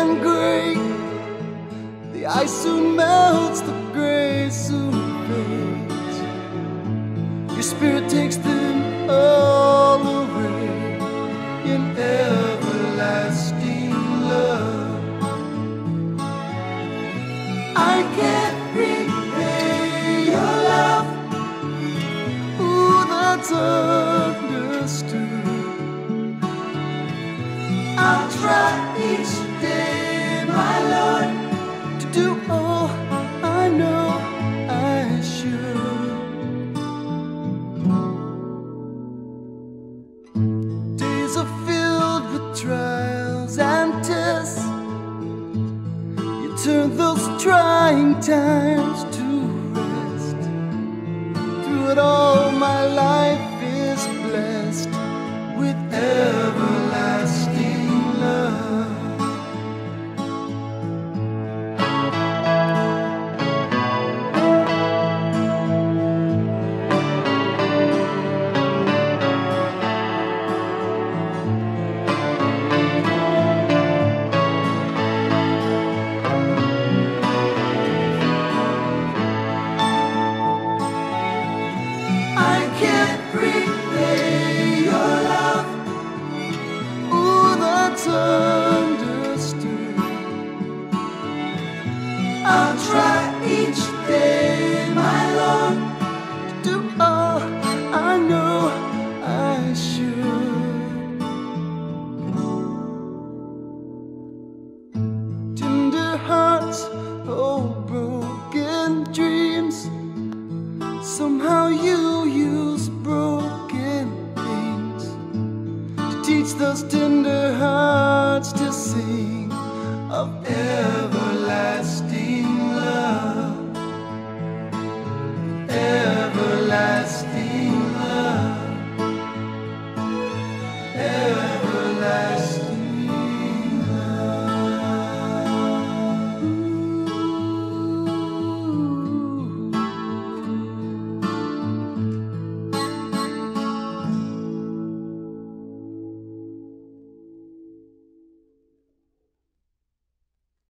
and gray. The ice soon melts, the gray soon fades. Your spirit takes them all away in everlasting love. I can't repay your love. Ooh, that's understood. I'll try each day, my Lord, to do all I know I should. Days are filled with trials and tests. You turn those trying times to rest. Through it all, my life is blessed with everlasting love. I can't repay your love. Ooh, that's understood. I'll try each day, my Lord, to do all I know I should. Tender hearts hold broken dreams. Somehow you use broken things to teach those tender hearts to sing of